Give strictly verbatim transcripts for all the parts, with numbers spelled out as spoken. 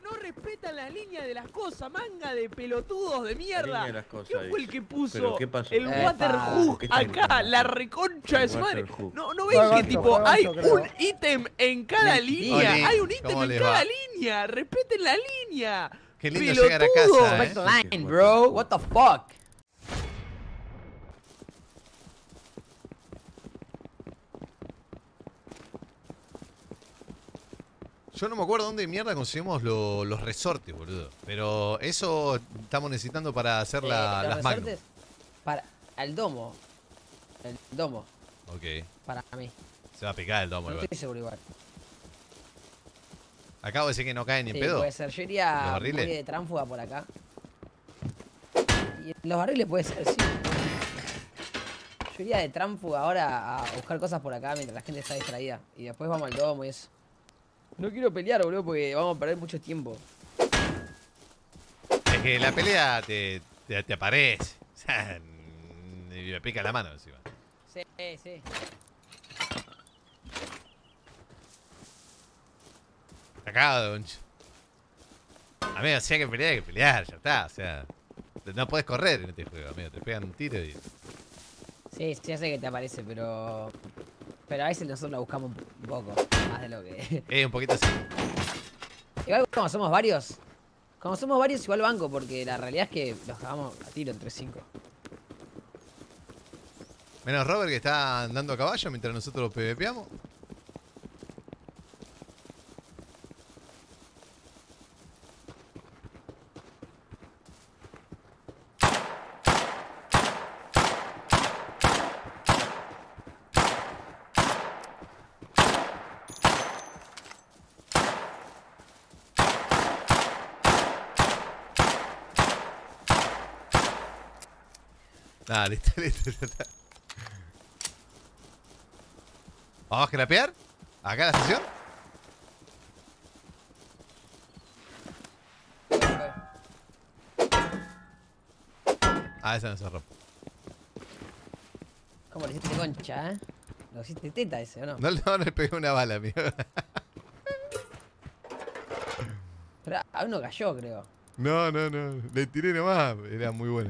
no respetan las líneas de las cosas, manga de pelotudos de mierda. De cosas, ¿Quién fue el que puso ¿Pero qué pasó? el Eh, waterhook ¿qué está acá? gritando? La reconcha de su madre. Waterhook. No, no ven Fue que gancho, tipo fue hay gancho, creo. un ítem en cada línea. Oli, Hay un ítem ¿cómo en les cada va? línea. Respeten la línea. Qué lindo llegar a Pelotudo. casa, Respect ¿eh? the Sí, sí, line, what bro. the What the fuck? Yo no me acuerdo dónde mierda conseguimos lo- los resortes, boludo. Pero eso estamos necesitando para hacer la, Eh, los las Magnum. resortes para el domo. El domo, Ok. para mí. Se va a picar el domo No igual. estoy seguro igual. Acabo de decir que no cae ni en Sí, pedo. puede ser. Yo ¿Los iría barriles? muy de tránfuga por acá. Y en los barriles puede ser, sí. Yo iría de tránfuga ahora a buscar cosas por acá mientras la gente está distraída. Y después vamos al domo y eso. No quiero pelear, boludo, porque vamos a perder mucho tiempo. Es que la pelea te, te, te aparece. O sea, y me pica la mano encima. Sí, sí. Está cagado, Donch. Amigo, si hay que pelear, hay que pelear, ya está. O sea, no puedes correr en este juego, amigo. Te pegan un tiro y. Sí, sí, ya sé que te aparece, pero... Pero a veces nosotros la buscamos un poco, más de lo que... Eh, un poquito así. Igual como somos varios, como somos varios igual banco, porque la realidad es que los cagamos a tiro entre cinco. Menos Robert que está andando a caballo mientras nosotros PvPamos. Nada, listo, listo, ya está. ¿Vamos a scrapear? ¿Acá en la estación? Ah, esa no se rompe. ¿Cómo le hiciste concha, eh? Lo hiciste teta ese, ¿o no? No, no, le pegué una bala, amigo. Pero a uno cayó, creo. No, no, no. Le tiré nomás. Era muy bueno.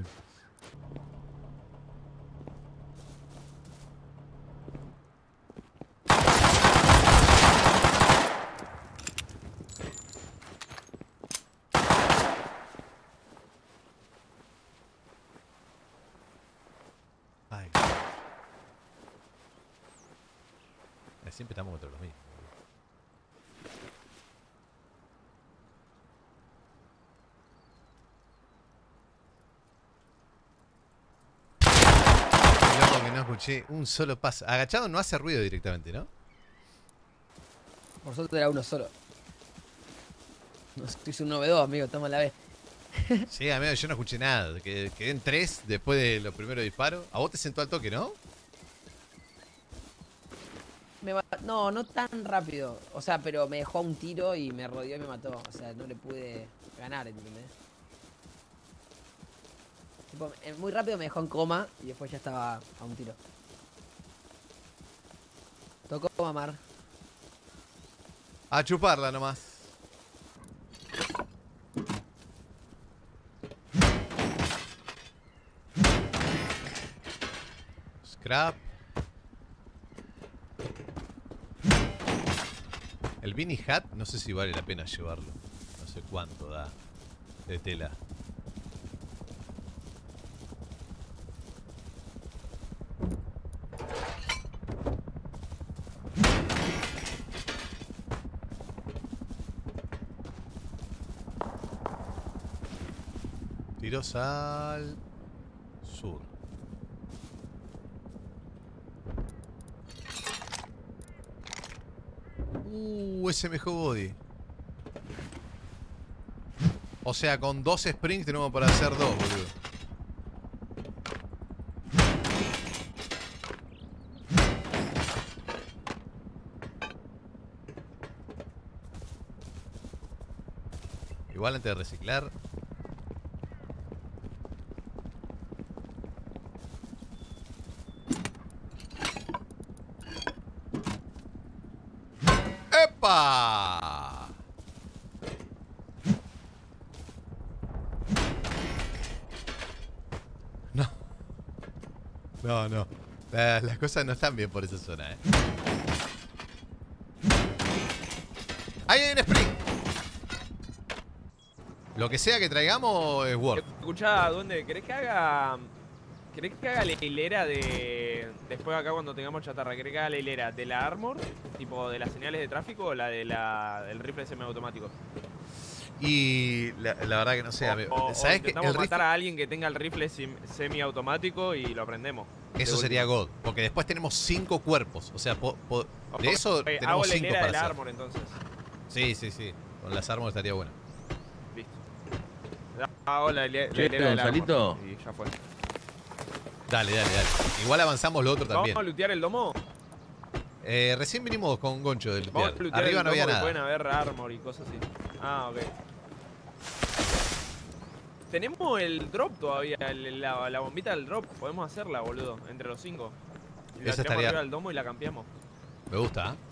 Ay. Eh, Siempre estamos contra los mismos. Loco que no escuché un solo paso. Agachado no hace ruido directamente, ¿no? Por suerte era uno solo. No sé, hice un nueve dos, amigo, toma la vez. Sí, amigo, yo no escuché nada. Que- Quedé en tres después de los primeros disparos. A vos te sentó al toque, ¿no? Me ma- no, no tan rápido. O sea, pero me dejó a un tiro y me rodeó y me mató. O sea, no le pude ganar, ¿entendés? Tipo, eh, muy rápido me dejó en coma y después ya estaba a un tiro. Tocó mamar. A chuparla nomás. Scrap. El Beanie Hat, no sé si vale la pena llevarlo. No sé cuánto da de tela. Tiros al sur. Uh, ese mejor body. O sea, con dos springs tenemos para hacer dos, boludo. Igual antes de reciclar. ¡Epa! No, no. La- las cosas no están bien por esa zona, eh. Ahí hay un sprint. Lo que sea que traigamos es Worth. Escuchá, ¿dónde? ¿Querés que haga. ¿Querés que haga la hilera de. Después acá cuando tengamos chatarra, ¿querés que haga la hilera de la armor? Tipo de las señales de tráfico o la de la del rifle semiautomático. Y la, la verdad que no sé, amigo. O, ¿Sabes o qué? intentamos El matar rifle- a alguien que tenga el rifle sim- semiautomático y lo aprendemos. Eso sería God. Porque después tenemos cinco cuerpos. O sea, po- po- de eso Okay, tenemos hago la cinco hilera para del hacer. armor entonces. Sí, sí, sí. Con las armas estaría bueno. Listo. Hago la, la Che, hilera del Gonzalito. armor. Y ya fue. Dale, dale, dale. Igual avanzamos lo otro también. ¿Vamos a lootear el domo? Eh, recién vinimos con Goncho del Vamos a lootear. lootear Arriba el no había domo que nada. pueden haber armor y cosas así. Ah, ok. Tenemos el drop todavía, el- la, la bombita del drop. Podemos hacerla, boludo, entre los cinco. Y la Esa tiramos estaría- arriba del domo y la cambiamos. Me gusta, ¿eh?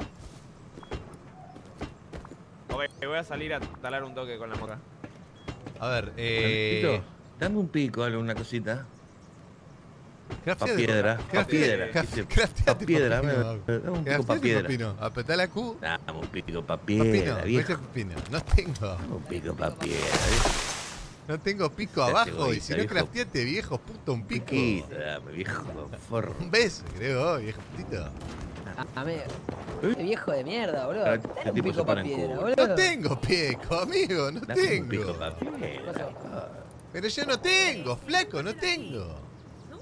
Ok, voy a salir a talar un toque con la moca. A ver, eh... Carlito, dame un pico, alguna cosita. Pa' craftea de- piedra, pa' craftea- piedra. craf- ¿viste? crafteate Pa' piedra, pepino, dame- Agu. dame un pico Crafteate pa' piedra. pepino. Apretá la Q. Dame un pico pa' Pepino, piedra, vete viejo. pepino. No tengo. Dame un pico pa' piedra, viejo. No tengo pico Seas abajo. Y egoísta, si no viejo. crafteate, viejo, puto, un pico. Piquito, dame, viejo, forro. Un beso, creo, viejo putito. Amigo. ¿Eh? Qué viejo de mierda, boludo. Ah, Dale este un tipo pico se pa' pone en piedra, culo. boludo. No tengo pico, amigo, no Dame un pico tengo. pa' piedra. Cosa. Pero yo no tengo, flaco, no tengo. ¿No?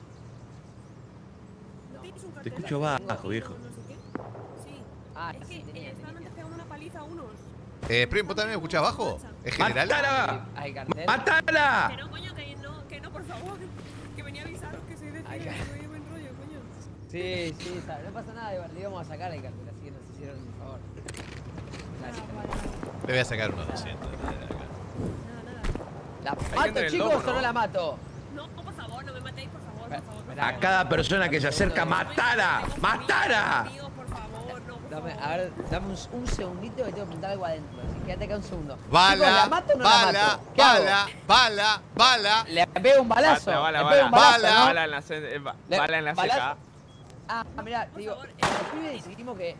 ¿No tienes un Te cartel escucho de- bajo, viejo. no sé qué? Sí. Ah, Es sí, que tenía, eh, estaban tenía. antes pegando una paliza a unos. Eh, Prim, ¿vos también me escuchás abajo? ¿Es general? ¡Matala! Hay cartel. ¡Matala! Que no, coño, que no, que no, por favor. Que venía a avisaros que soy de Ay, Chile, ca- que soy de buen rollo, coño. Sí, sí, sabe, no pasa nada, igual, le íbamos a sacar el cartel, así que nos hicieron un favor. Ah, Gracias. vale, vale. Le voy a sacar unos doscientos. Nada, nada. ¿La gente mato, del chicos, domo, o no ¿no? la mato? No, por favor, no me matéis, por favor, por Espera, favor. por espera. A cada persona que se acerca, ¡matala! ¡Matala! Amigos, por favor, no, por Dame, favor. a ver, dame un, un segundito que tengo que apuntar algo adentro. Así que quédate acá un segundo. Chicos, Bala, ¿la mato o no la bala, mato? ¿Qué hago? bala, bala, bala. Le pego un balazo. Bala, le bala, pego un bala, balazo, bala. ¿no? Bala en la, ce- eh, ba- Le- bala en la balazo. ceja. Ah, mirá, te digo, favor, eh. los pibes decidimos que...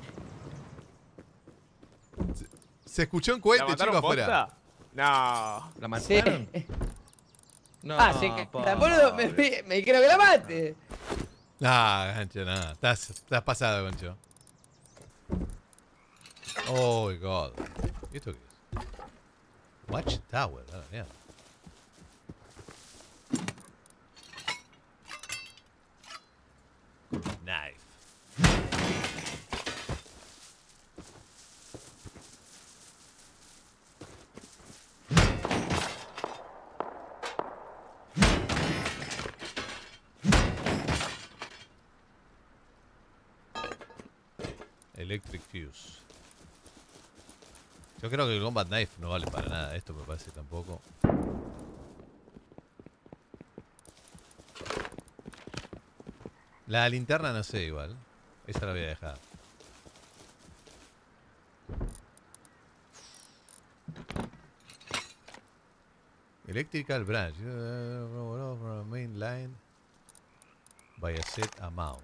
Se escuchó un ¿La cohete, chico, mataron afuera. posta? No. ¿La Sí. mataron? No, ah, sí, que... pobre. boludo, me, me, me dijeron que la mate. No, gancho, nada. Estás, estás pasado, gancho. Oh, my God. ¿Y esto qué es? Watchtower, a la mierda. Knife. Electric Fuse. Yo creo que el Combat Knife no vale para nada. Esto me parece tampoco. La linterna no sé igual. Esa la voy a dejar. Electrical branch. Uh, main line by a set amount.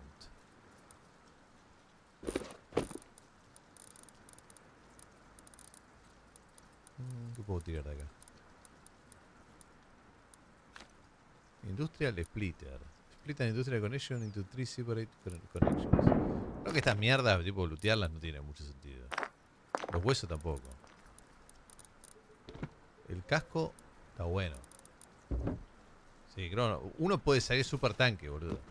Mm, ¿Qué puedo tirar de acá? Industrial Splitter. Split an industrial connection into three separate con- connections. Creo que estas mierdas, tipo lootearlas, no tiene mucho sentido. Los huesos tampoco. El casco está bueno. Sí, creo que uno puede salir super tanque, boludo.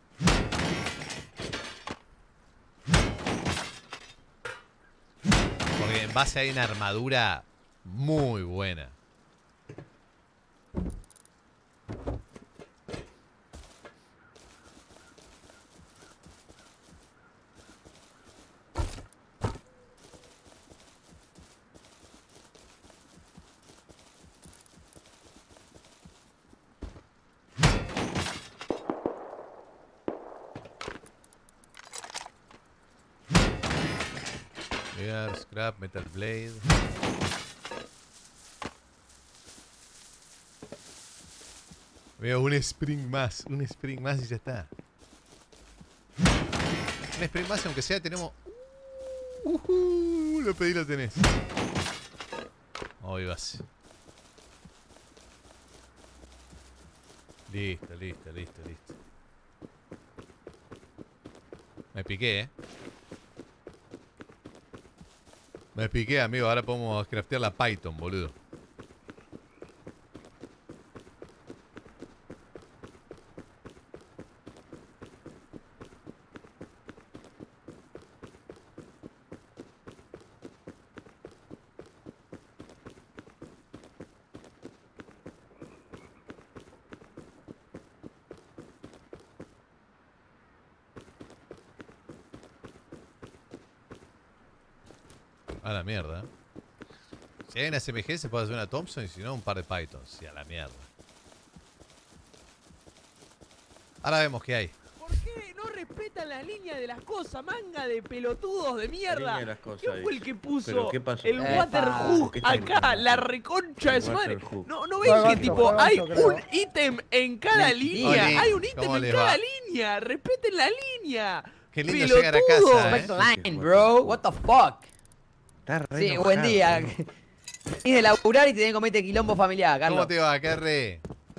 Porque en base hay una armadura muy buena. Gear, scrap, metal blade. Veo un spring más, un spring más y ya está. Un spring más, aunque sea, tenemos... Uh, uh, lo pedí, lo tenés. Hoy vas. Listo, listo, listo, listo. Me piqué, eh. Me piqué, amigo. Ahora podemos craftear la Python, boludo. A la mierda. Si hay una S M G se puede hacer una Thompson y si no un par de Pythons. Y a la mierda. Ahora vemos qué hay. ¿Por qué no respetan la línea de las cosas, manga de pelotudos de mierda? línea de las cosas, ¿Quién fue el dice. que puso ¿Pero qué pasó? el Epa. Waterhook ¿Qué está acá? diciendo? La reconcha de El su madre. Waterhook. No, no Fue ven que gancho, tipo fue hay gancho, creo. un ítem en cada Mentira. línea. Oli, Hay un ítem ¿cómo en les cada va? línea. Respeten la línea. Qué lindo llegar a Pelotudo. casa, Respect eh. the line, bro. What the fuck? Está re Sí, enojado, buen día. boludo. Tienes de laburar y te tenés que cometer quilombo familiar, Carlos. ¿Cómo te va, Kerry?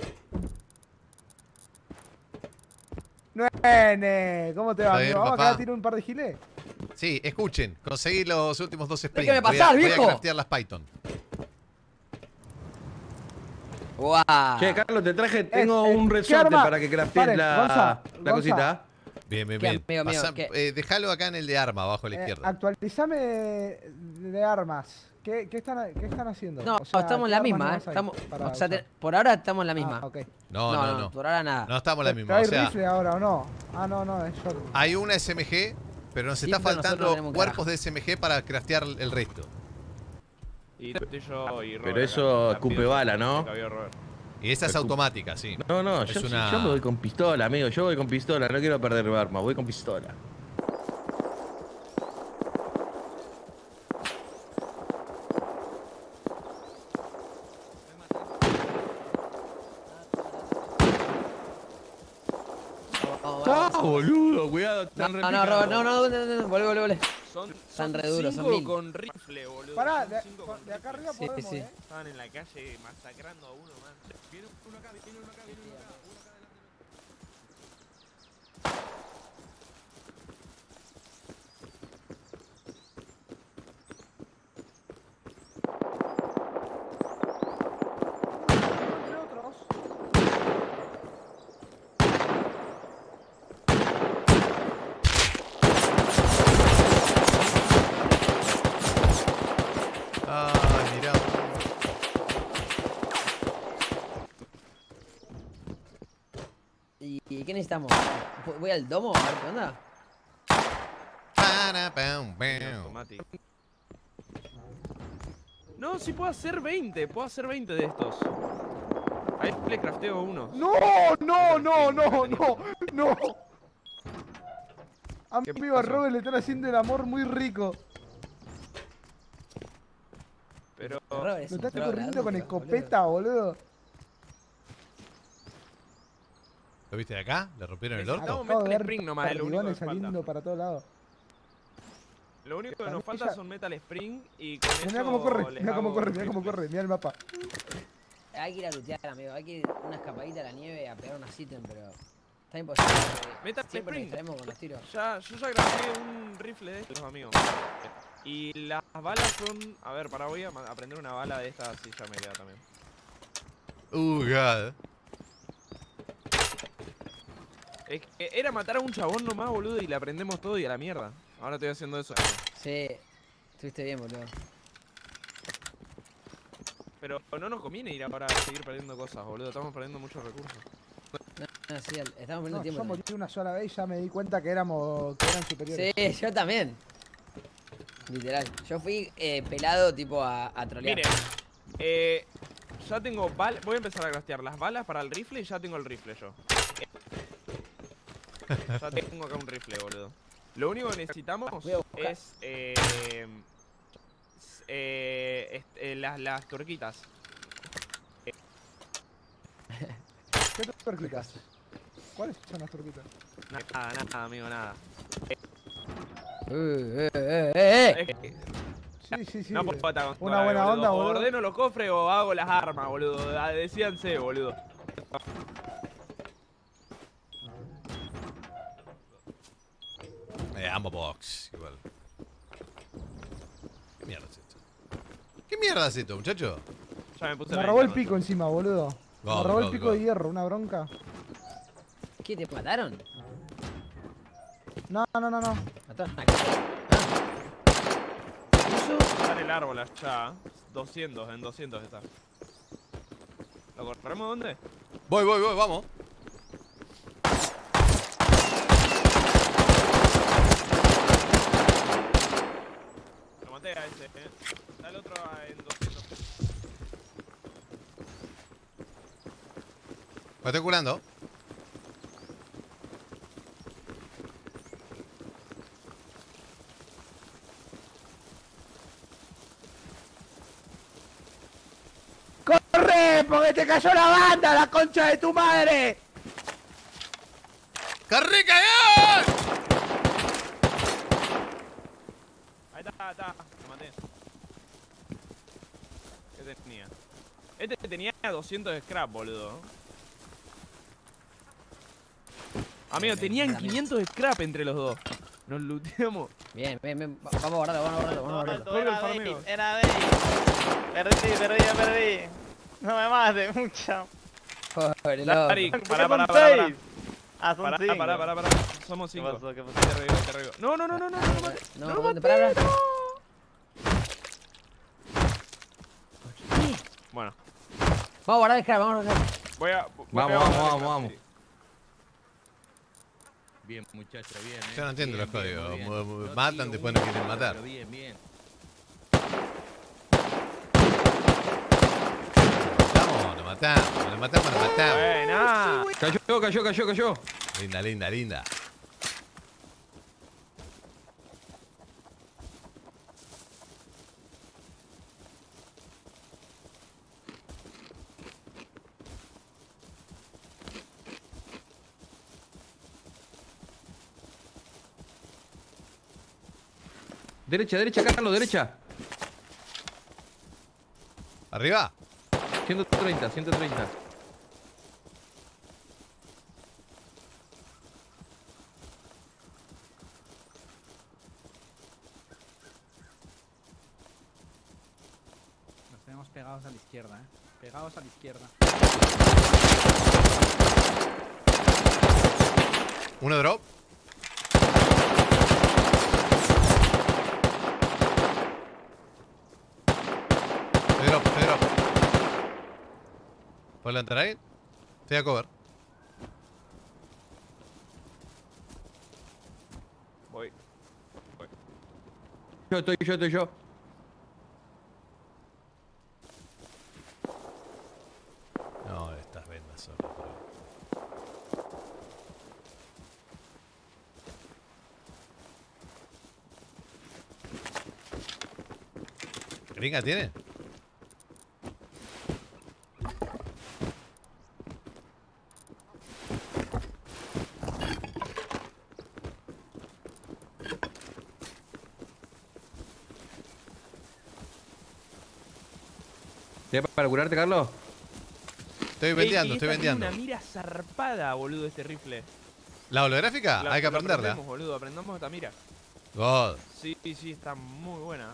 Nene, ¿cómo te va, Está bien, amigo? ¿Vamos a papá. quedar a tirar un par de giles? Sí, escuchen. Conseguí los últimos dos springs. Déjame Voy a- pasar, voy a viejo. craftear las Python. Guau. Che, Carlos, te traje, tengo Eh, eh, un ¿qué resorte arma? para que craftees Paren, la, Gonza, la Gonza. cosita. Bien, bien, ¿Qué, bien. amigo mío? Pasá- ¿Qué? eh, déjalo acá en el de arma, abajo a la Eh, izquierda. actualizame de armas. ¿Qué, qué, están, ¿Qué están haciendo? No, O sea, estamos ¿qué en la armas misma, ¿eh? nuevas hay Estamos, para o sea, te- usar? por ahora estamos en la misma. Ah, ok. No, no, no. por ahora nada. No estamos en la Pero misma. O hay sea, rifle ahora o no. Ah, no, no, es short. hay una S M G, pero nos Sí, está pero nosotros no faltando tenemos un cuerpos carajo. de S M G para craftear el resto. Y estoy yo y Robert Pero acá. eso La escupe pido yo, bala, ¿no? me cabió Robert. Y esa es Escu- automática, sí. No, no, Es yo, una- yo me voy con pistola, amigo. Yo voy con pistola, no quiero perder arma, voy con pistola. Vamos, ¡Ah, vamos. boludo! Cuidado, No, están no, re no, picados. Robert, no, no, no, no, no, volvé, volvé, volvé. Son, Están son re duros, son cinco mil. con rifle, boludo. Pará, Son de, cinco con- con de acá rifle. arriba Sí, podemos, sí. ¿eh? Estaban en la calle masacrando a uno, man. Viene uno acá, viene uno acá, viene uno acá. Uno acá delante. Entre otros. Ay, mirá. ¿Y, y qué necesitamos? ¿Voy al domo a ver qué onda? Para, pam, pam. Automatic. No, si puedo hacer veinte, puedo hacer veinte de estos. Ahí le crafteo uno. No, no, no, no, no, no. Amigo, a pasó? Robert le están haciendo el amor muy rico. Pero Robert es Lo un estás troll, corriendo con adulto, escopeta, boludo. ¿Lo viste de acá? ¿Le rompieron el Necesitamos orto? Acabo de Metal ver Spring nomás, es lo único que perdigones falta. saliendo para todos lados. lo único que Para nos mí falta ya- son Metal Spring y con Mirá eso cómo corre, les mirá cómo hago corre, mirá cómo rifles. corre, mirá el mapa. Hay que ir a lutear, amigo. Hay que ir una escapadita a la nieve a pegar unas ítems, pero está imposible. porque Metal siempre nos Spring. distraemos con los tiros. Ya, yo ya grabé un rifle de estos, amigos. Y las balas son... A ver, para voy a ma- aprender una bala de estas y ya me queda también. Uh, God. Es que era matar a un chabón nomás, boludo, y le aprendemos todo y a la mierda. Ahora estoy haciendo eso. Sí, estuviste bien, boludo. Pero no nos conviene ir ahora a seguir perdiendo cosas, boludo. Estamos perdiendo muchos recursos. No, no, sí, estamos perdiendo No, tiempo. yo morí también. una sola vez y ya me di cuenta que éramos que eran superiores. Sí, yo también. Literal. Yo fui eh, pelado tipo a, a trolear. Miren, eh, ya tengo balas. Voy a empezar a craftear las balas para el rifle y ya tengo el rifle yo. Ya tengo acá un rifle, boludo. Lo único que necesitamos Voy a buscar. es eh, s- eh, est- eh, las, las turquitas. ¿Qué tuerquitas? ¿Cuáles son las tuerquitas? Nada, nada, amigo, nada. Eh, eh, eh, eh, eh. Es que Sí, sí, sí. no puedo estar con Una todo, buena boludo. onda, O boludo. ordeno los cofres o hago las armas, boludo. Ah, Decídanse, boludo. Eh, ammo box, igual. ¿Qué mierda es esto? ¿Qué mierda es esto, muchacho? Ya me puse Me la robó el internet. pico encima, boludo. Me God, robó el God, pico God. de hierro, una bronca. ¿Qué, te mataron? No, no, no, no. ¿Mataron a qué? ¿Eso? Está en el árbol allá. doscientos, en doscientos está. ¿Lo corremos dónde? Voy, voy, voy, vamos. Lo maté a ese, eh. Está el otro en doscientos. Me estoy curando. ¡Corre! ¡Porque te cayó la banda, la concha de tu madre! ¡Carré, cagón! Ahí está, está. Lo maté. ¿Qué tenía? Este tenía doscientos de scrap, boludo. Amigo, tenían quinientos de scrap entre los dos. Nos looteamos. Bien, bien, bien. Va- Vamos a guardarlo, vamos a guardarlo, vamos a guardarlo. Corre el Era farmeo. Bale, era Bale. Perdí, perdí, perdí. No me mates, mucho. Pobre loco. Dari, ¿Por qué pará, son pará, pará, pará. seis? Ah, son Pará, cinco. pará, pará, pará. Somos ¿Qué cinco. pasó? ¿Qué Te pasó? revivo, te revivo. No, no, no, no, no, no, lo maté. No, No lo ¿dónde? maté, Pará, pará. no. Bueno, Vamos a guardar el scrap, vamos a guardar. voy a. voy a Vamos, pegar vamos, una vamos, recta, vamos. sí. Bien, muchacha, bien. ¿eh? Yo no entiendo Bien, los bien, códigos. muy bien. Mu- mu- No matan, tiro después uno, no quieren matar. pero bien, bien. Vamos, lo matamos, lo matamos, lo matamos. Buena. Cayó, cayó, cayó, cayó. Linda, linda, linda. Derecha, derecha, Carlos, derecha. ¿Arriba? ciento treinta, ciento treinta. Nos tenemos pegados a la izquierda, eh. Pegados a la izquierda. ¿Uno drop? Estoy drop, estoy drop. ¿Puedo levantar ahí? Estoy a cover. Voy. Voy. Yo estoy, yo estoy, yo. No, estas vendas son. ¿Gringa tiene? ¿Tienes para curarte, Carlos? Estoy Ey, vendiendo, y estoy esta tiene vendiendo. una mira zarpada, boludo, este rifle. ¿La holográfica? La- Hay que la aprenderla. aprendemos, boludo, aprendamos esta mira. God. Sí, sí, está muy buena.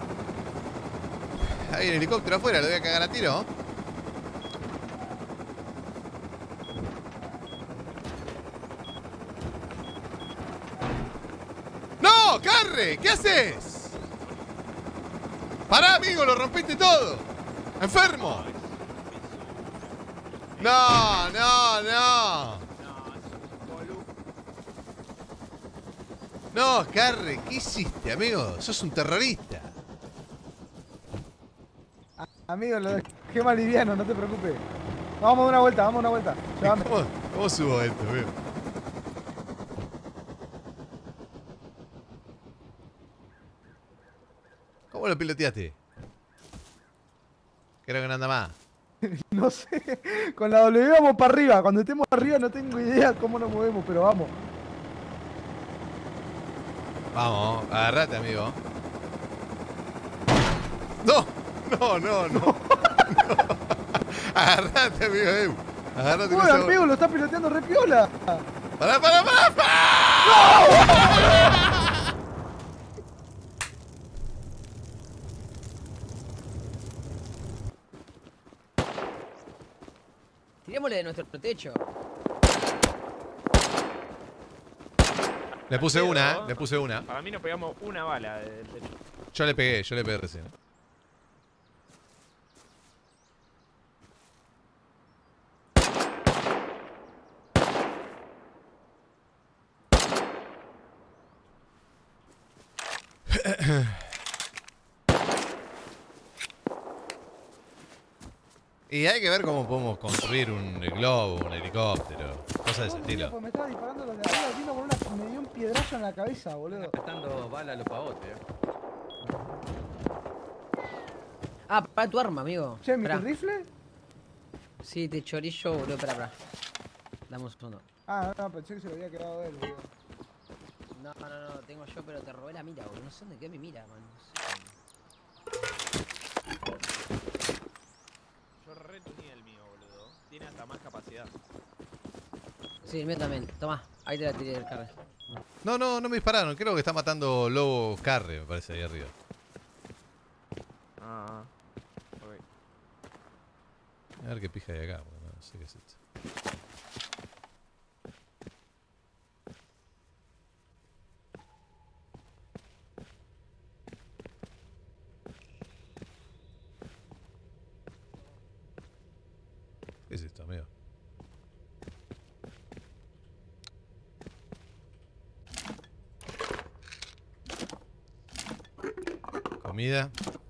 Hay un helicóptero afuera, lo voy a cagar a tiro. ¡No! ¡Carre! ¿Qué haces? ¡Pará, amigo! ¡Lo rompiste todo! ¡Enfermo! ¡No, no, no! No, Carre, ¿qué hiciste, amigo? Sos un terrorista. Amigo, lo dejé más liviano, no te preocupes. Vamos a dar una vuelta, vamos a dar una vuelta. Llévame. ¿Cómo, cómo subo esto, amigo? ¿Cómo lo piloteaste? Creo que no anda más. No sé. Con la W vamos para arriba. Cuando estemos arriba no tengo idea cómo nos movemos, pero vamos. Vamos, agarrate, amigo. No, no, no, no. no. Agarrate, amigo. Eh. Agarrate. Uy, amigo, lo está piloteando re piola. ¡Para, para, para! para! Tirémosle de nuestro techo. Le puse Pero, una, eh. Le puse una. Para mí nos pegamos una bala del techo. Yo le pegué, yo le pegué recién. Y hay que ver cómo podemos construir un globo, un helicóptero, cosas de ese estilo. Me estaba disparando los de arriba, vino con una, me dio un piedrazo en la cabeza, boludo. Gastando balas los pavotes, eh. Ah, para tu arma, amigo. Che, ¿mi Esperá. rifle? Sí, te chorillo, boludo. Espera, espera. Dame un segundo. Ah, no, pensé que se lo había quedado él, boludo. No, no, no, tengo yo, pero te robé la mira, boludo. No sé dónde quedó mi mira, man. No sé. Yo retuní el mío, boludo. Tiene hasta más capacidad. Sí, el mío también. Tomá, ahí te la tiré del carro. No, no, no me dispararon. Creo que está matando Lobo Carre, me parece, ahí arriba. Ah, ok. A ver qué pija hay acá, bueno, no sé qué es esto. ¿Qué es esto, amigo? Comida.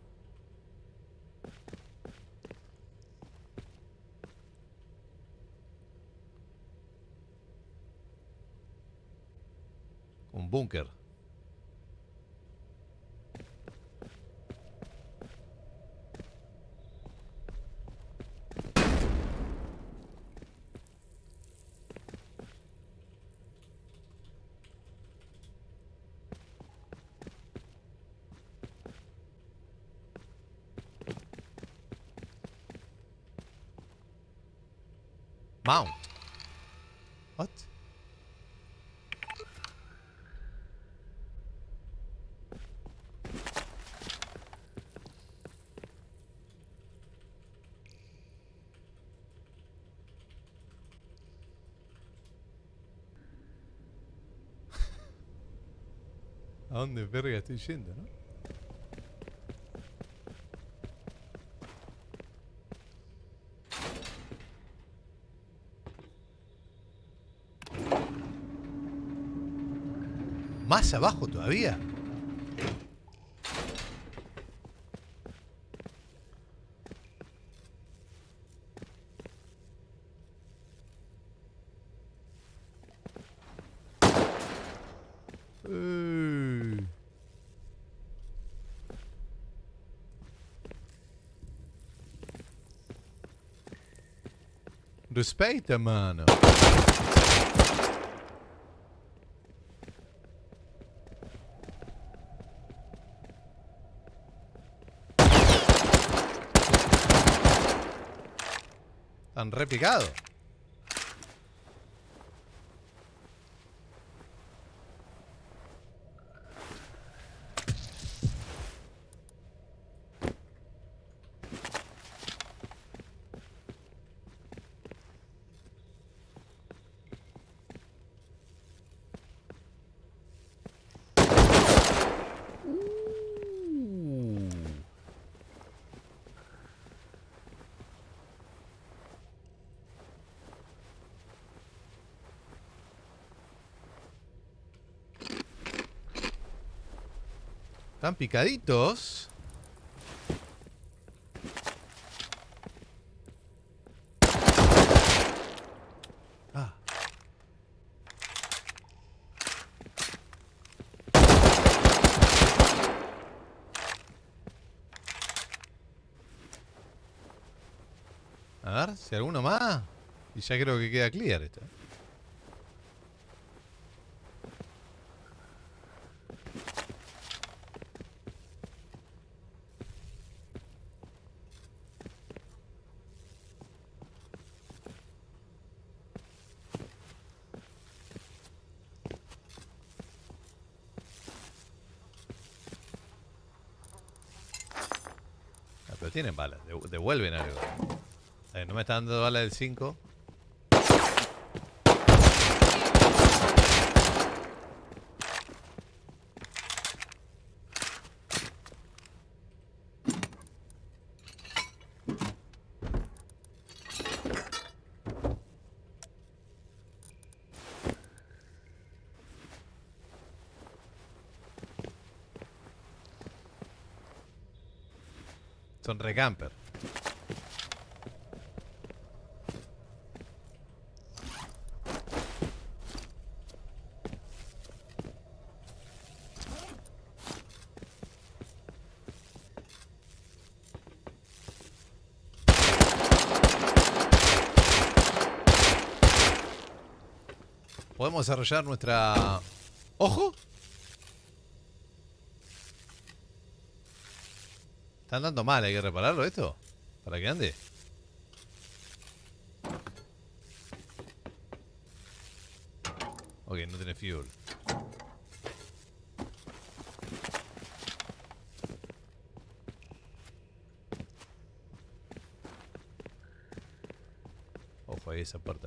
Un búnker. Mount. What? ¿A dónde verga estoy yendo, no? ¿Más abajo todavía? Uh. Respeta, mano. Están repicados. Están picaditos. Ah. A ver, si alguno más. Y ya creo que queda clear esto. Ah, pero tienen balas, devu- devuelven algo. Eh, no me está dando balas del cinco. Son recamper. Podemos desarrollar nuestra... ¡Ojo! Está andando mal, hay que repararlo esto. Para que ande. Ok, no tiene fuel. Ojo ahí esa puerta.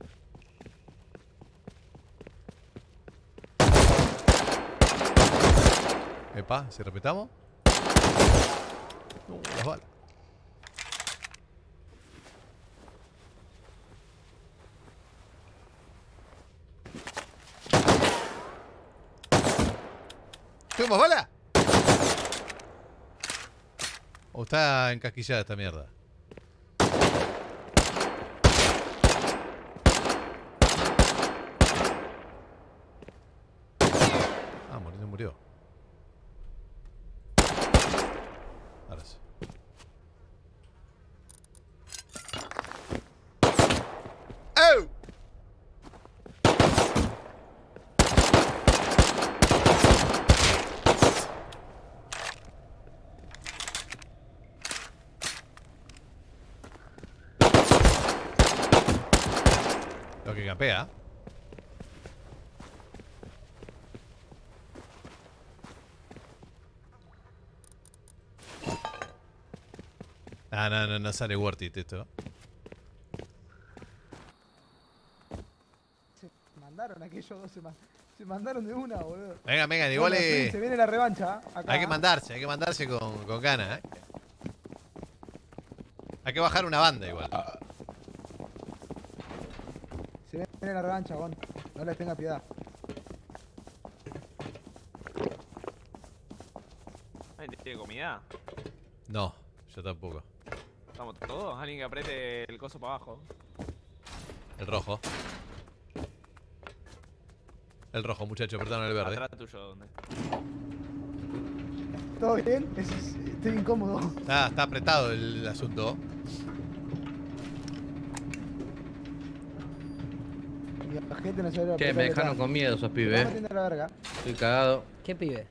Epa, si repetamos. No, las balas. ¿Tengo más bala? ¿O está encasquillada esta mierda? Ah, murió, no murió. Ahora sí. ¡Oh! Lo que capea. Ah, no, no, no sale worth it esto. Se mandaron aquellos dos, se, ma se mandaron de una, boludo. Venga, venga, igual Bueno, es... sí, se viene la revancha, ¿eh? Acá. Hay que mandarse, hay que mandarse con, con ganas, ¿eh? Hay que bajar una banda igual. Se viene la revancha, Gon. No les tenga piedad. Ay, ¿tiene comida? No, yo tampoco. ¿Estamos todos? Alguien que apriete el coso para abajo. El rojo. El rojo, muchacho, perdón, el verde. Atrás tuyo, ¿dónde? ¿Todo bien? Es, es, estoy incómodo. Está, está apretado el asunto. Y la gente no sabe lo Che, me dejaron con miedo esos pibes. Estamos la verga. Estoy cagado. ¿Qué pibe?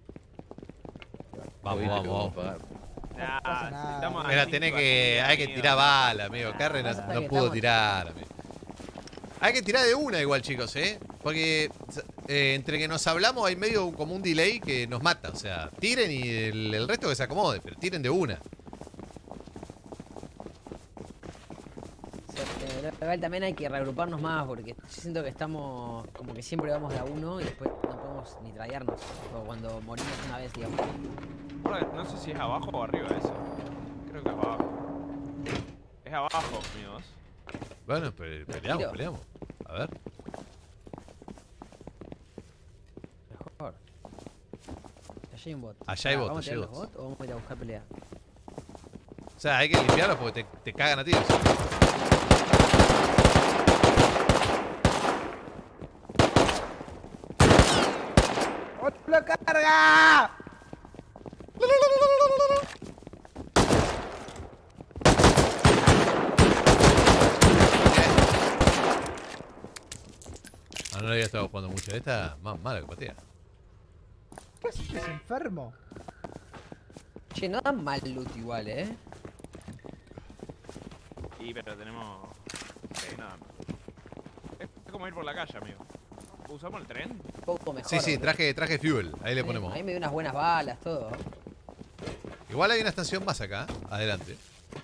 Vamos, Viste vamos, que vamos. a pagar. Ah, pasa nada. si estamos Mira, aquí, tenés va que... a Hay que ser tirar miedo. bala, amigo. Carren no, Hasta no que pudo estamos- tirar, amigo. Hay que tirar de una igual, chicos, ¿eh? Porque eh, entre que nos hablamos hay medio como un delay que nos mata. O sea, tiren y el, el resto que se acomode, pero tiren de una. Eh, Igual también hay que reagruparnos más porque yo siento que estamos como que siempre vamos de a uno y después no podemos ni traernos. O cuando morimos una vez, digamos. Ahora, no sé si es abajo o arriba eso. Creo que es abajo. Es abajo, amigos. Bueno, pe- peleamos, Tiro. peleamos. A ver. Mejor. Allá hay un bot. Allá hay Ah, bot, ¿Vamos a allá hay tirar los bots. bots o vamos a ir a buscar pelea? O sea, hay que limpiarlos porque te, te cagan a tiros. ¡Otra carga! no había estado jugando mucho. Esta más mala que patea. ¿Qué haces, enfermo? Che, no dan mal loot igual, eh. Y pero tenemos... Sí, nada. Es como ir por la calle, amigo. ¿Usamos el tren? Un poco mejor. Sí, sí, boludo. traje, traje fuel. Ahí le Sí, ponemos. Ahí me dio unas buenas balas, todo. Igual hay una estación más acá. Adelante.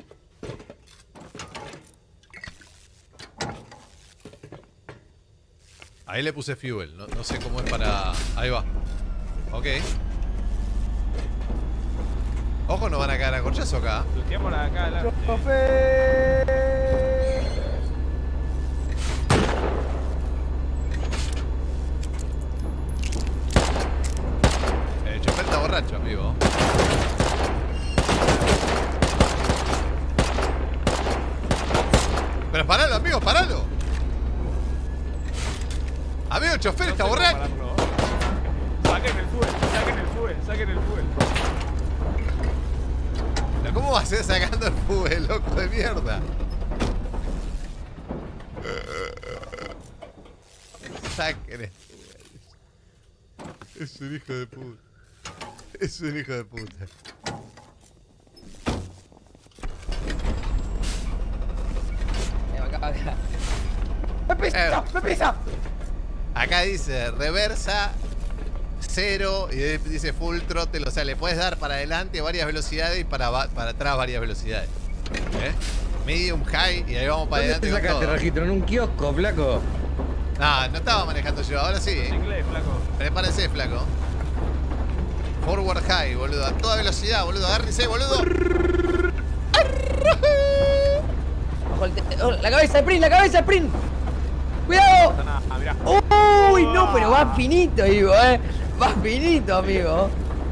Ahí le puse fuel. No, no sé cómo es para... Ahí va. Ok. Ojo, no van a caer a corchazo acá. Luteamos la de acá adelante. ¡Chofer! El chofer está borracho, amigo. Pero paralo, amigo, paralo. Amigo, el chofer No está sé cómo borracho. pararlo. Saquen el fuel, saquen el fuel, saquen el fuel. Pero ¿cómo va a ser sacando el fuel, loco de mierda? Saquen el fuel. Es un hijo de puta. Es un hijo de puta. Eh, acá, acá. ¡Me pisa! Eh. ¡Me pisa! Acá dice reversa cero y dice full throttle, o sea, le puedes dar para adelante varias velocidades y para, va- para atrás varias velocidades. ¿Eh? Medium, high y ahí vamos para ¿Dónde te adelante con sacaste, todo. Rajito? ¿En un kiosco, flaco? No, no estaba manejando yo, ahora sí. En inglés, flaco. Prepárese, flaco. Forward high, boludo. A toda velocidad, boludo. Agárrense, boludo. Ojo, el te- oh, la cabeza, sprint, la cabeza, sprint. ¡Cuidado! Está nada, ah, mirá. Uy, no, pero va finito, digo, eh. Va finito, amigo.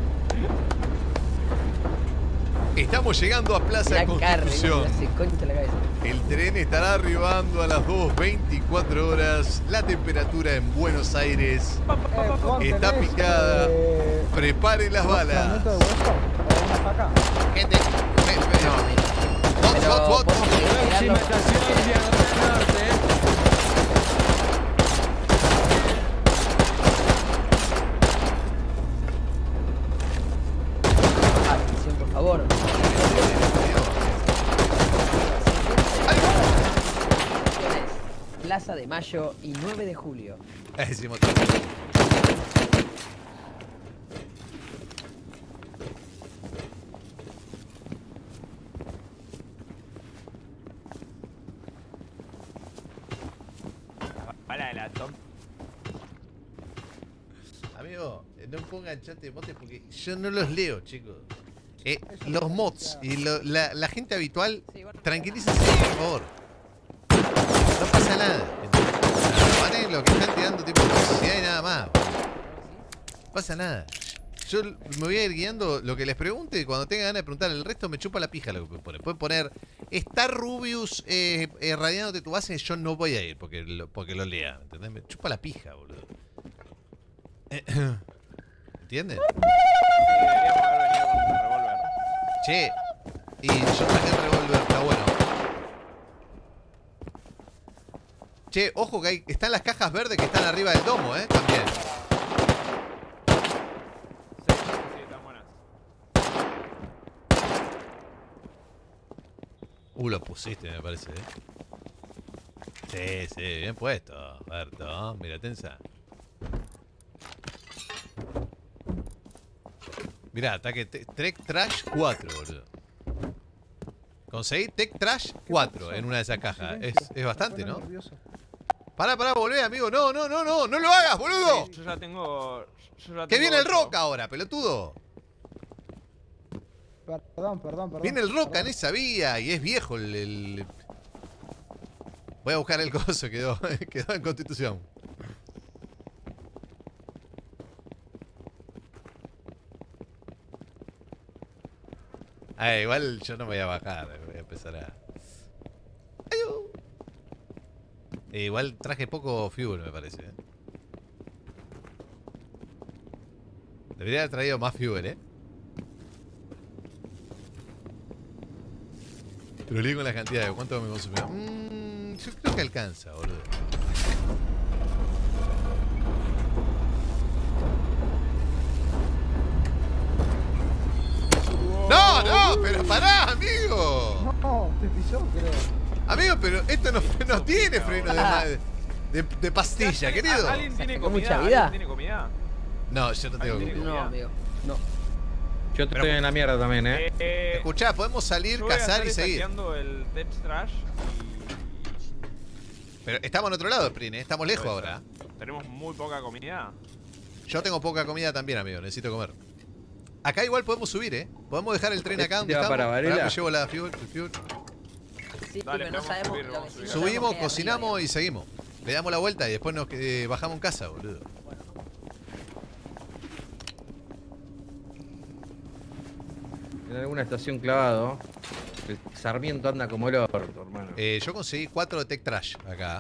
Estamos llegando a Plaza La carne, Constitución. se concha la cabeza. El tren estará arribando a las dos veinticuatro horas. La temperatura en Buenos Aires Eh, Juan, está ¿tenés, picada. eh, Preparen las balas. fragmento de hueso? ¿O una faca? Gente, me- me- No, mira. Bot, Pero bot, bot. podemos Próxima tirarlo. estación, Diagonal Norte. Atención, por favor. Plaza de Mayo y nueve de julio. Eh, decimos- Bala de latón. Amigo, eh, no pongan chat de motes porque yo no los leo, chicos. Eh, los mods y lo- la, la gente habitual, tranquilícense, por favor. No pasa nada. Van lo que están tirando tipo publicidad y nada más. No pasa nada. Yo me voy a ir guiando lo que les pregunte y cuando tenga ganas de preguntar el resto me chupa la pija lo que pone. Pueden poner, está Rubius eh, eh, radiándote tu base, yo no voy a ir porque lo, porque lo lea, ¿entendés? Me chupa la pija, boludo. ¿Entiendes? Sí, deberíamos haber venido con un revólver. Che, y yo traje el revólver, está bueno. Che, ojo que hay, están las cajas verdes que están arriba del domo, ¿eh? También. Sí, sí, sí, están buenas. Uh, lo pusiste, me parece, ¿eh? Sí, sí, bien puesto, Berto. Mira, tensa. Mirá, ataque te- Tech Trash cuatro, boludo. Conseguí Tech Trash cuatro en una de esas cajas. Es, Silencio. es bastante, Me pone ¿no? nervioso. Pará, pará, volvé, amigo. No, no, no, no, no lo hagas, boludo. Yo ya tengo. Yo ya Que tengo viene el ocho. Roca ahora, pelotudo. Perdón, perdón, perdón. Viene el Roca en perdón. esa vía y es viejo el... el- Voy a buscar el coso, quedó, quedó en Constitución. Ah, igual yo no me voy a bajar, voy a empezar a... Ayu. Eh, igual traje poco fuel, me parece. ¿eh? Debería haber traído más fuel, ¿eh? Pero le digo la cantidad de cuánto me consumió. Mmm, yo creo que alcanza, boludo. Pero pará, amigo. No, te pisó, creo. Amigo, pero esto no, no tiene freno de, ma- de, de pastilla, querido. ¿Alguien tiene ¿Con comida? mucha vida? ¿Alguien tiene comida? No, yo no tengo ¿Alguien tiene comida. No, amigo. No. Yo estoy en la mierda también, ¿eh? Eh, eh, Escuchá, podemos salir, yo voy a cazar estar y seguir. saqueando el Tech Trash Pero estamos en otro lado, Sprint, ¿eh? Estamos y... lejos ahora. Tenemos muy poca comida. Yo tengo poca comida también, amigo. Necesito comer. Acá igual podemos subir, ¿eh? Podemos dejar el tren acá donde ¿Te va estamos. para Varela? Pará, me llevo la fuel, el fuel. Sí, Dale, pero no vamos a sabemos subir, lo vamos que a sí subir. no sabemos Subimos, qué hay cocinamos arriba, y seguimos. Le damos la vuelta y después nos eh, bajamos en casa, boludo. En alguna estación clavado. El Sarmiento anda como el orto, hermano. Eh, yo conseguí cuatro de Tech Trash acá.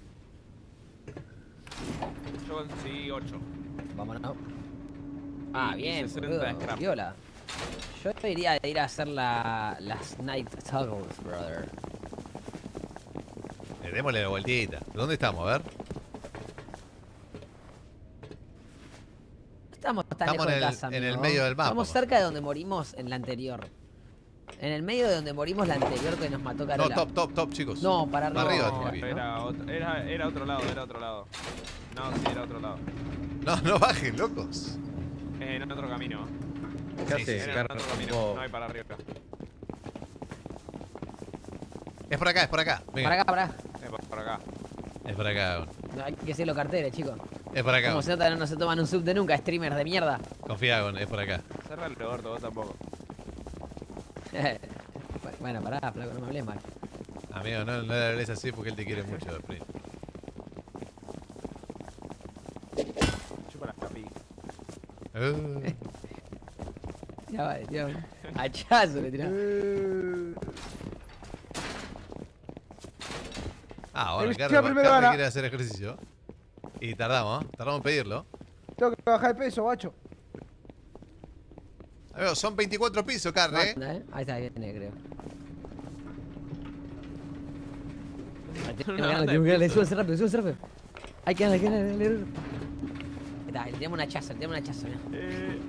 Yo conseguí ocho. digamos. Vámonos. Ah, Y bien, sesenta boludo. de scrap. Viola. Yo diría de ir a hacer la, las Night Tuggles, brother. Eh, démosle la vueltita. ¿Dónde estamos? A ver. Estamos tan Estamos lejos en de el- casa, en el amigo. medio del mapa, Estamos más. cerca de donde morimos en la anterior. En el medio de donde morimos la anterior que nos mató No, Carola. top, top, top, chicos. No, para arriba. Para arriba No, tiene que ir. era, otro, era, era otro lado, era otro lado. No, sí, era otro lado. No, no bajen, locos. Eh, en otro camino. ¿Qué sí, hace, sí, Era en Carlos? otro camino. Vos- No hay para arriba. Es por acá, es por acá. Venga. Para acá, para acá. Eh, por, por acá. Es por acá. No, hay que ser los carteles, chicos. Es por acá. Como se nota, no se toman un sub de nunca, streamers de mierda. Confía, Gon, es por acá. Cerra el orto, vos tampoco. Bueno, pará, flaco, no me hables mal. Amigo, no, no le hables así porque él te quiere mucho, Sprint. Chupa las capi. Uh. Ya va, tío. Hachazo le tiró. Ah, ahora El Carlos, primero Carlos gana. quiere hacer ejercicio. Y tardamos, ¿eh? Tardamos en pedirlo. Tengo que bajar de peso, bacho. Amigo, son veinticuatro pisos, carne, ¿eh? Anda, ¿eh? Ahí está, viene, creo. Ahí Una tengo que banda ganarle, de tengo que ganarle, pisos. súbase rápido, súbase rápido. Hay que ganarle, hay que ganarle, dale, dale. Ahí está, le tiramos una chaza, le tiramos una chaza, mirá. Eh,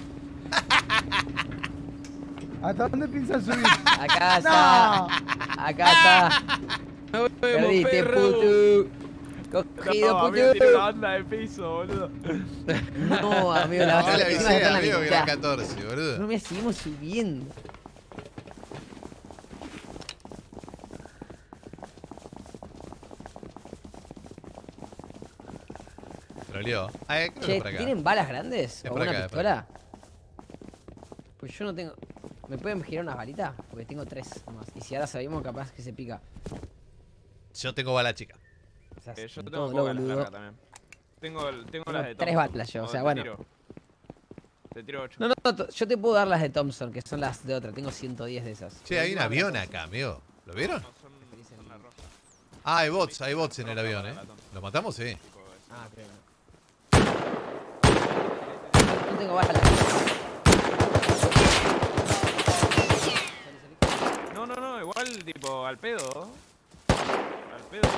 ¿Hasta dónde piensan subir? Acá ¡No! está, acá está. Nos vemos, Perdiste, perro. puto. Cogido, No, amigo, tiene una puto. banda de piso, boludo. No, amigo, la Yo le banda avisé, amigo, que era catorce, boludo. No me seguimos subiendo. Troleó. Ah, eh, creo que Che, es por acá. ¿tienen balas grandes? Es ¿O por una acá, es por pistola? Pues yo no tengo. ¿Me pueden girar unas balitas? Porque tengo tres nomás. Y si ahora sabemos, capaz que se pica. Yo tengo bala chica. O sea, Eh, yo en tengo todo poca lo las boludo. largas también. Tengo, el- tengo las de tres Thompson. balas yo, o te sea, bueno. tiro. Te tiro ocho. No, no, no, to- yo te puedo dar las de Thompson, que son las de otra. Tengo ciento diez de esas. Che, hay un avión acá, amigo. ¿Lo vieron? No, son, son las rojas. Ah, hay bots, hay bots en el avión, ¿eh? ¿Lo matamos? Sí. Tipo eso. Ah, creo. No tengo balas. No, no, no, igual, tipo, al pedo. Al pedo.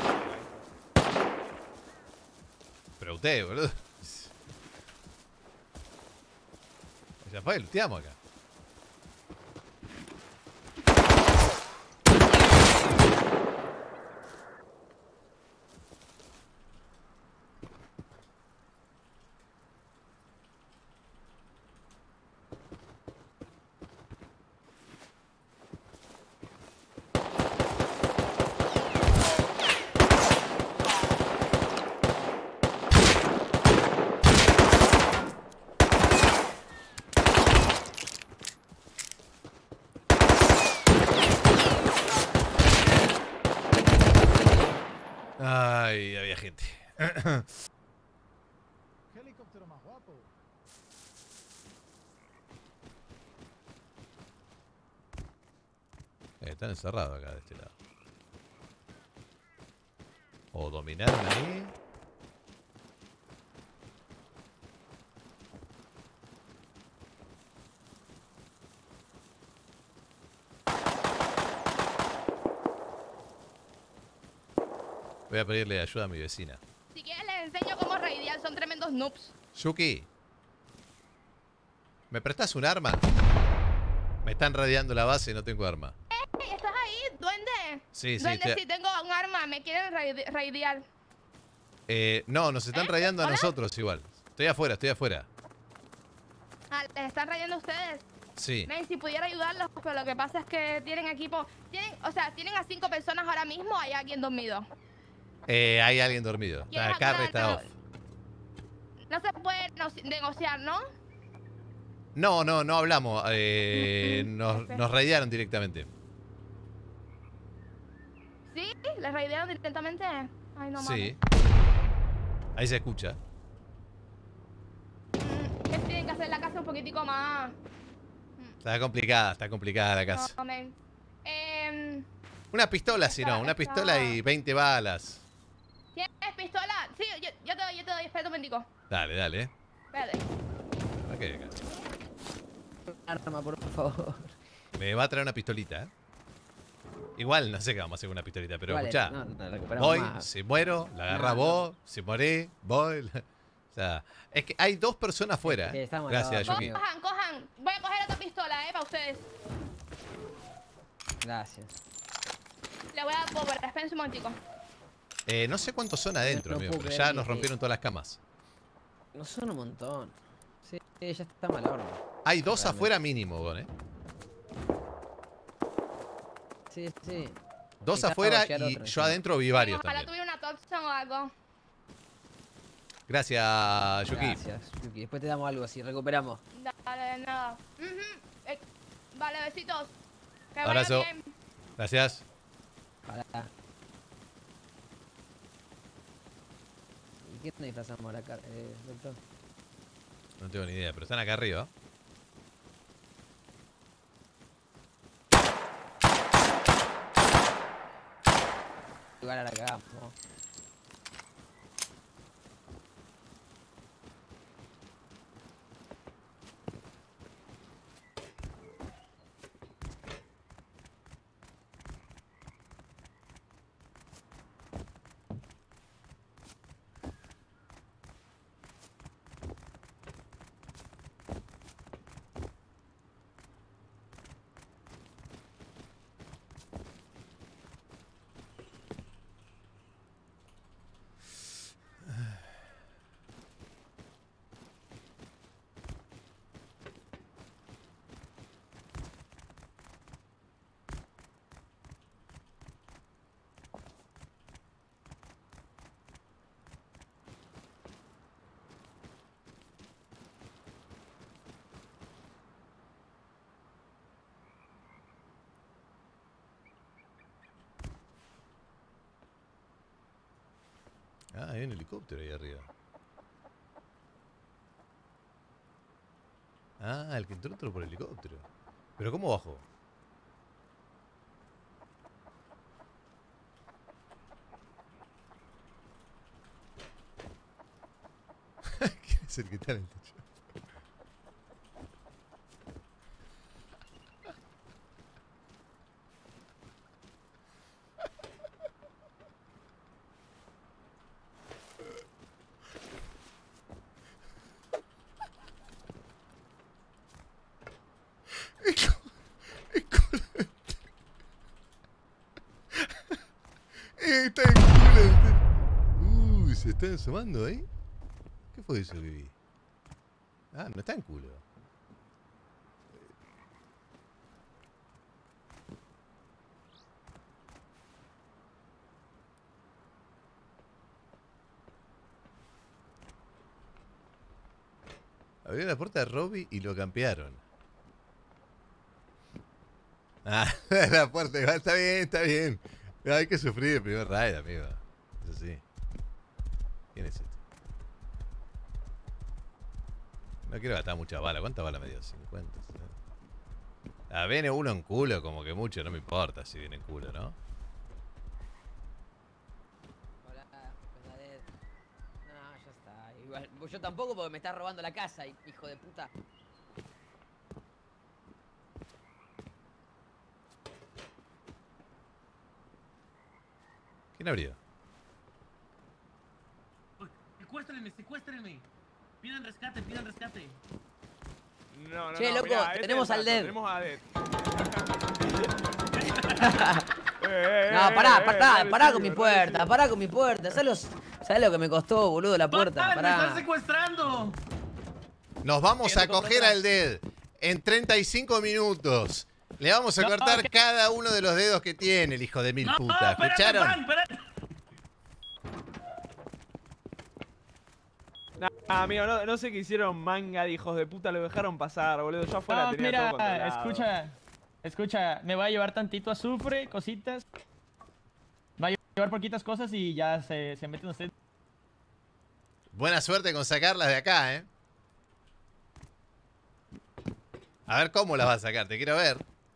Pero usted, boludo. Ya fue, luteamos acá. Ay, había gente. Helicóptero más guapo. Eh, están encerrados acá de este lado. O dominaron ahí. Voy a pedirle ayuda a mi vecina. Si quieren les enseño cómo raidear, son tremendos noobs. Yuki, ¿me prestás un arma? Me están radiando la base y no tengo arma. Ey, ¿estás ahí, duende? Sí, sí. Duende, te- sí, tengo un arma. Me quieren raide- raidear. Eh, no, nos están ¿Eh? radiando a ¿Hola? nosotros igual. Estoy afuera, estoy afuera. Ah, ¿les están rayando a ustedes? Sí. Men, si pudiera ayudarlos, pero lo que pasa es que tienen equipo. Tienen, o sea, tienen a cinco personas ahora mismo, hay alguien dormido. Eh, hay alguien dormido. ¿Quieres Está, Carre ayudar? está off. No se puede no- negociar, ¿no? No, no, no hablamos. Eh, nos, Ok. nos radiaron directamente. ¿Sí? ¿Les raidearon directamente? Ay, no Sí. Ahí se escucha. mames. ¿Qué tienen que hacer la casa un poquitico más? Está complicada, está complicada la casa. No, men. Em, Una pistola, si no. Una pistola y veinte balas. ¿Tienes pistola? Sí, yo, yo te doy, yo te doy. Espérate un momentico. Dale, dale. Espérate. Ok, acá. Arma, por favor. Me va a traer una pistolita, ¿eh? Igual no sé qué vamos a hacer con una pistolita, pero Vale, escuchá. no, no, recuperamos Voy, más. si muero, la agarrás No, no. vos, si morís, voy. la- O sea, es que hay dos personas fuera. Sí, ¿eh? estamos Gracias, todos, Yuki. Cojan, cojan. Voy a coger otra pistola, eh, para ustedes. Gracias. Le voy a dar power. Esperen un momentico. Eh, no sé cuántos son adentro, No amigo, puedo pero creer ya que- nos rompieron todas las camas. No son un montón. Sí, ya está mal horno. Hay dos Realmente. afuera mínimo, Gon, ¿eh? Sí, sí. Dos Quizás afuera vamos a llegar y otro yo encima. adentro vi varios Ojalá también. tuviera una Thompson o algo. Gracias, Yuki. Gracias, Yuki. Después te damos algo así, recuperamos. Dale, de nada. Ujú. Eh, vale, besitos. Que vaya Abrazo. bien. Gracias. Ojalá. ¿Y qué nos disfrazamos ahora, Car- eh, doctor? No tengo ni idea, pero están acá arriba. Igual ahora cagamos. Ah, hay un helicóptero ahí arriba. Ah, el que entró entró por helicóptero. ¿Pero cómo bajó? ¿Quién es el que está en el techo? Eh, está en culo. Uy, se está asomando ahí. ¿Qué fue eso que vi? Ah, no está en culo. Abrió la puerta de Robbie y lo campearon. Ah, la puerta igual está bien, está bien. Hay que sufrir el primer raid, amigo. Eso sí. ¿Quién es este? No quiero gastar mucha bala. ¿Cuánta bala me dio? cincuenta. Ah, viene uno en culo, como que mucho, no me importa si viene en culo, ¿no? Hola, Bernadette. No, ya está. Igual, yo tampoco porque me estás robando la casa, hijo de puta. ¿Quién abrió? Secuéstrenme, secuéstrenme. Pidan rescate, pidan rescate. No, no, Che, no, loco, mirá, ese tenemos es el al trato, Dead. Tenemos a Dead. No, pará, pará, pará con mi puerta, pará con mi puerta. ¿Sabes, los, ¿Sabes lo que me costó, boludo, la puerta? ¡Me están Pará. secuestrando! Nos vamos a coger al Dead en treinta y cinco minutos. Le vamos a No, cortar que- cada uno de los dedos que tiene el hijo de mil No, puta. espérate, ¿Escucharon? Fran, espérate. Nah, amigo, no, no sé qué hicieron manga de hijos de puta, lo dejaron pasar, boludo. Yo afuera No, tenía todo mira, controlado. escucha, escucha, me voy a llevar tantito azufre, cositas. Va a llevar poquitas cosas y ya se, se meten ustedes. Buena suerte con sacarlas de acá, ¿eh? A ver cómo las vas a sacar, te quiero ver.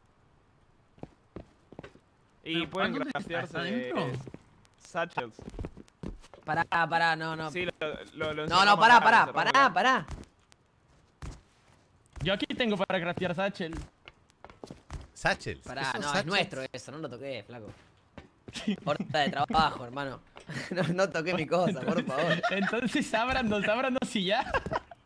Y Pero, pueden ¿dónde estás? craftearse ¿Adentro? satchels. Pará, pará, no, no. Sí, lo, lo, lo No, no, encerramos pará, acá, pará, lo encerramos pará, acá. pará. Yo aquí tengo para craftear satchel. Satchels. ¿Qué Pará, son no, es satchels? nuestro eso, no lo toqué, flaco. Horta de trabajo, hermano. No, no toqué mi cosa, por favor. Entonces ábranos, ábranos y ya.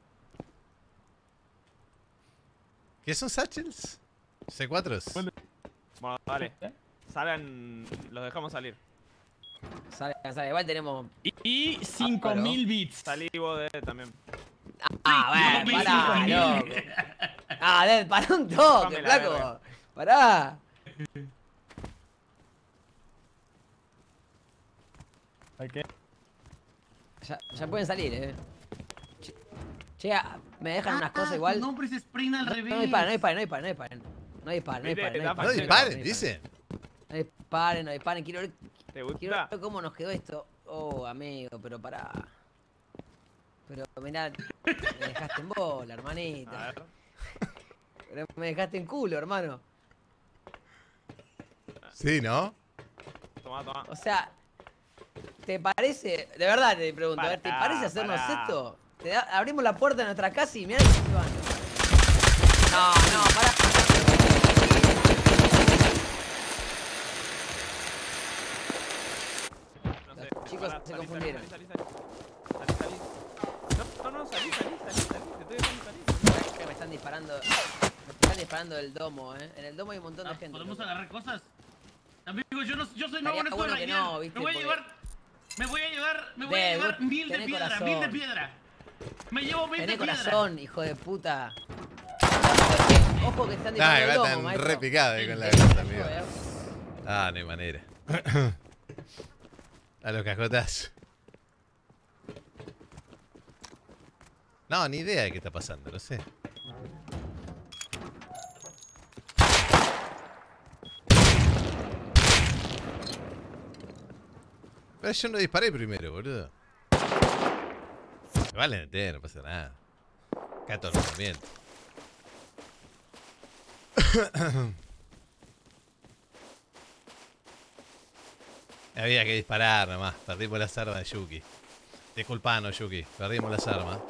¿Qué son satchels? C cuatro. Bueno, dale. Salgan, los dejamos salir. Sale, sale, igual tenemos. Y, y cinco mil bits. Salí vos de Ah, también. bueno, cinco mil, pará, cinco mil. loco. Ah, Dead, pará un toque, Dame la flaco. verga. Pará. Ok. Ya, ya pueden salir, eh. Che, che, ah, me dejan unas cosas Ah, igual. tu nombre es sprint al No, revés. no disparen, no disparen, no disparen, no disparen. No disparen, no Viste, disparen. da No No Pacheco, disparen, dice. No disparen, no disparen. Quiero ver, ¿Te quiero gusta? ver cómo nos quedó esto. Oh, amigo, pero pará. Pero mirá, me dejaste en bola, A hermanita. ver. Pero me dejaste en culo, hermano. Sí, ¿no? Toma, toma. O sea, ¿te parece? De verdad te pregunto, Pará, ¿te parece hacernos pará. esto? Te da- abrimos la puerta de nuestra casa y mirá que se van. No, no, pará. No sé. Los chicos pará, se salí, confundieron. Salí, salí, salí. Salí, salí. No, no, no, salí, salí, salí, salí. Te estoy dejando salir. Que me están disparando. Me están disparando del domo, eh. En el domo hay un montón de Ah, gente. ¿podemos loco. agarrar cosas? Amigos, yo, no, yo soy Estaría nuevo en esto bueno de que raidear. no, ¿viste? Me voy a Porque- llevar... Me voy a llevar... Me voy a Ve, llevar vos mil de tenés piedra, corazón. mil de piedra. Me llevo mil Tenés de piedra. corazón, hijo de puta. Ojo que están disparando Ah, el igual domo, están maestro. re picados con la Ojo, cosa, amigo. eh. Ah, no hay manera. A los cajotas. No, ni idea de qué está pasando, no sé. Pero yo no disparé primero, boludo. Me vale meter, no pasa nada. Cato no también. Había que disparar nomás. Perdimos las armas de Yuki. Disculpanos, Yuki. Perdimos las armas.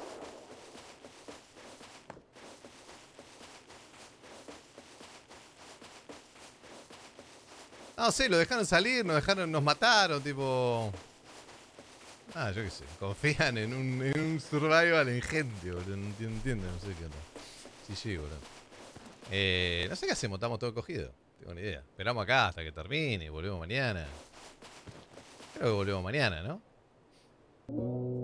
No, sí, lo dejaron salir, nos dejaron, nos mataron, tipo... Ah, yo qué sé. Confían en un, en un survival en gente, boludo. No entiendo, entiendo, no sé qué onda. Sí, sí, boludo. Eh, no sé qué hacemos, estamos todos cogidos. No tengo ni idea. Esperamos acá hasta que termine y volvemos mañana. Creo que volvemos mañana, ¿no?